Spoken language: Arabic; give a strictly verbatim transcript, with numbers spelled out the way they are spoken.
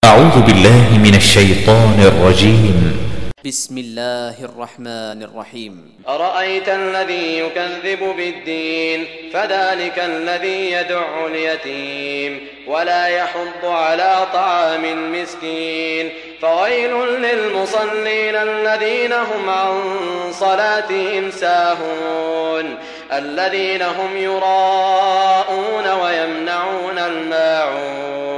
أعوذ بالله من الشيطان الرجيم. بسم الله الرحمن الرحيم. أرأيت الذي يكذب بالدين فذلك الذي يدع اليتيم ولا يحض على طعام المسكين فويل للمصلين الذين هم عن صلاتهم ساهون الذين هم يراءون ويمنعون الماعون